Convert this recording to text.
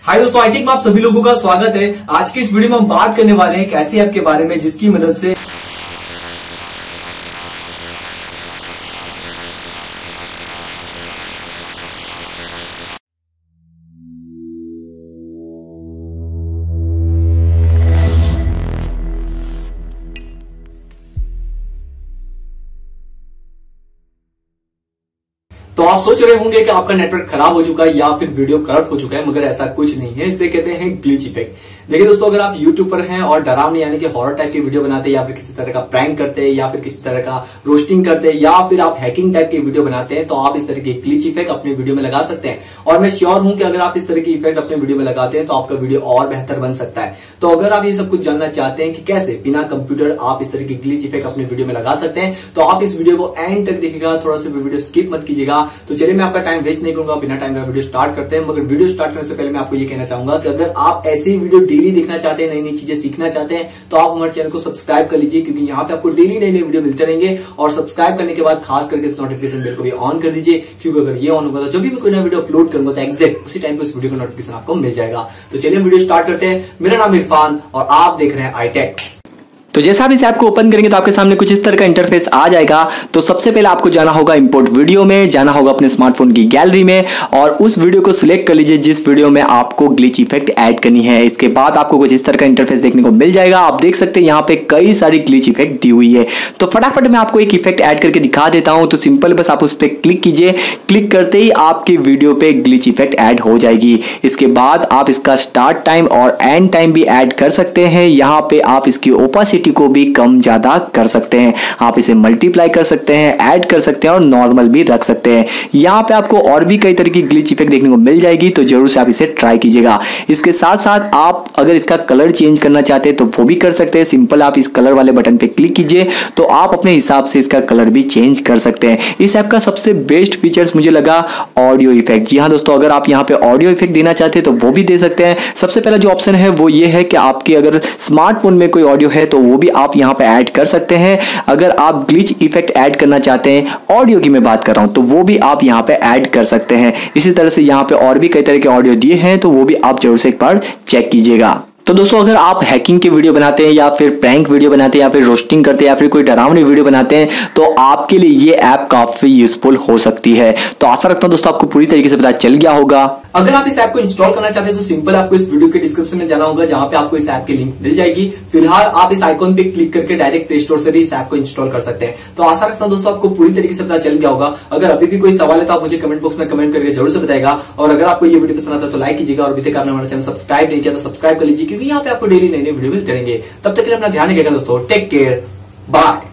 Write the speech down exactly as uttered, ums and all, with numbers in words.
हाय दोस्तों, I take में आप सभी लोगों का स्वागत है। आज की इस वीडियो में हम बात करने वाले हैं एक ऐसी ऐप के बारे में जिसकी मदद से तो आप सोच रहे होंगे कि आपका नेटवर्क खराब हो चुका है या फिर वीडियो करप्ट हो चुका है, मगर ऐसा कुछ नहीं है। इसे कहते हैं ग्लिच इफेक्ट। देखिए दोस्तों, अगर आप यूट्यूब पर हैं और डरावनी यानी कि हॉरर टाइप की वीडियो बनाते हैं या फिर किसी तरह का प्रैंक करते हैं या फिर किसी तरह का रोस्टिंग करते हैं या फिर आप हैकिंग टाइप की वीडियो बनाते हैं, तो आप इस तरह की ग्लिच इफेक्ट अपनी वीडियो में लगा सकते हैं। और मैं श्योर हूं कि अगर आप इस तरह की इफेक्ट अपने वीडियो में लगाते हैं तो आपका वीडियो और बेहतर बन सकता है। तो अगर आप ये सब कुछ जानना चाहते हैं कि कैसे बिना कंप्यूटर आप इस तरह की ग्लिच इफेक्ट अपने वीडियो में लगा सकते हैं, तो आप इस वीडियो को एंड तक देखिएगा, थोड़ा सा वीडियो स्किप मत कीजिएगा। तो चलिए मैं आपका टाइम वेस्ट नहीं करूंगा, बिना टाइम का वीडियो स्टार्ट करते हैं। मगर वीडियो स्टार्ट करने से पहले मैं आपको ये कहना चाहूंगा कि अगर आप ऐसी वीडियो डेली देखना चाहते हैं, नई नई चीजें सीखना चाहते हैं, तो आप हमारे चैनल को सब्सक्राइब कर लीजिए, क्योंकि यहाँ पे आपको डेली नई नई वीडियो मिलते रहेंगे। और सब्सक्राइब करने के बाद खास करके इस नोटिफिकेशन बेल को भी ऑन कर दीजिए, क्योंकि अगर ये ऑन होगा तो जब भी मैं कोई नया वीडियो अपलोड करूंगा तो एक्जैक्ट उसी टाइम पे उस वीडियो का नोटिफिकेशन आपको मिल जाएगा। तो चलिए वीडियो स्टार्ट करते हैं। मेरा नाम इरफान और आप देख रहे हैं आई टेक। तो जैसा आप इस ऐप को ओपन करेंगे तो आपके सामने कुछ इस तरह का इंटरफेस आ जाएगा। तो सबसे पहले आपको जाना होगा इंपोर्ट वीडियो में, जाना होगा अपने स्मार्टफोन की गैलरी में और उस वीडियो को सिलेक्ट कर लीजिए जिस वीडियो में आपको ग्लिच इफेक्ट ऐड करनी है। इसके बाद आपको कुछ इस तरह का इंटरफेस देखने को मिल जाएगा। आप देख सकते हैं यहाँ पे कई सारी ग्लिच इफेक्ट दी हुई है। तो फटाफट मैं आपको एक इफेक्ट ऐड करके दिखा देता हूं। तो सिंपल बस आप उस पर क्लिक कीजिए, क्लिक करते ही आपकी वीडियो पे ग्लिच इफेक्ट ऐड हो जाएगी। इसके बाद आप इसका स्टार्ट टाइम और एंड टाइम भी ऐड कर सकते हैं। यहाँ पे आप इसकी ओपासिटी को भी कम ज्यादा कर सकते हैं। आप इसे मल्टीप्लाई कर सकते हैं, ऐड कर सकते हैं और नॉर्मल भी रख सकते हैं। यहाँ पे आपको और भी कई तरह की ग्लिच इफेक्ट देखने को मिल जाएगी, तो जरूर से आप इसे ट्राई कीजिएगा। इसके साथ साथ आप अगर इसका कलर चेंज करना चाहते हैं तो वो भी कर सकते हैं। सिंपल आप इस कलर वाले बटन पे क्लिक कीजिए तो आप अपने हिसाब से इसका कलर भी चेंज कर सकते हैं। इस ऐप का सबसे बेस्ट फीचर्स मुझे लगा ऑडियो इफेक्ट। जी हाँ दोस्तों, अगर आप यहाँ पे ऑडियो इफेक्ट देना चाहते हैं तो वो भी दे सकते हैं। सबसे पहला जो ऑप्शन है वो ये है कि आपके अगर स्मार्टफोन में कोई ऑडियो है तो वो भी आप यहाँ पे ऐड कर सकते हैं। अगर आप ग्लिच इफेक्ट ऐड करना चाहते हैं, ऑडियो की मैं बात कर रहा हूं, तो वो भी आप यहाँ पे ऐड कर सकते हैं। इसी तरह से यहाँ पे और भी कई तरह के ऑडियो दिए हैं, तो वो भी आप जरूर से एक बार चेक कीजिएगा। तो दोस्तों, अगर आप हैकिंग की वीडियो बनाते हैं या फिर प्रैंक वीडियो बनाते हैं या फिर रोस्टिंग करते हैं या फिर कोई डरावनी वीडियो बनाते हैं, तो आपके लिए ये ऐप काफी यूजफुल हो सकती है। तो आशा रखता हूं दोस्तों आपको पूरी तरीके से पता चल गया होगा। अगर आप इस ऐप को इंस्टॉल करना चाहते हैं तो सिंपल आपको इस वीडियो के डिस्क्रिप्शन में जाना होगा, जहां पे आपको इस ऐप की लिंक मिल जाएगी। फिलहाल आप इस आइकॉन पे क्लिक करके डायरेक्ट प्ले स्टोर से भी इस ऐप को इंस्टॉल कर सकते हैं। तो आशा रखता हूं दोस्तों आपको पूरी तरीके से पता चल गया होगा। अगर अभी भी कोई सवाल है तो आप मुझे कमेंट बॉक्स में कमेंट करके जरूर से बताएगा। और अगर आपको ये वीडियो पसंद आता है तो लाइक कीजिएगा, और अभी तक आपने हमारा चैनल सब्सक्राइब नहीं किया तो सब्सक्राइब कर लीजिए, क्योंकि यहाँ पे आपको डेली नई नई वीडियो मिलते रहेंगे। तब तक के लिए अपना ध्यान रखिएगा दोस्तों। Take care, bye.